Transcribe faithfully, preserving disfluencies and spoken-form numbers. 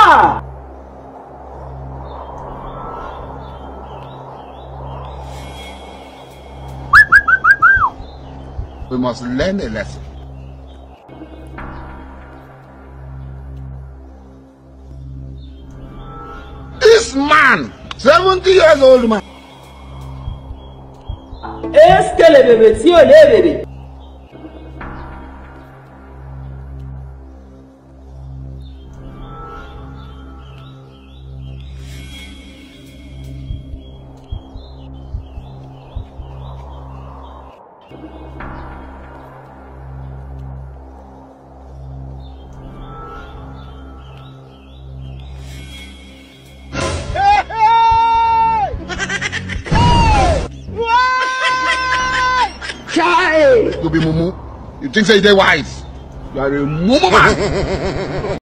Ah! We must learn a lesson. This man, seventy years old man. Est-ce que le bébé si on est bébé? You be mumu. You think say they wise? You are a mumu man.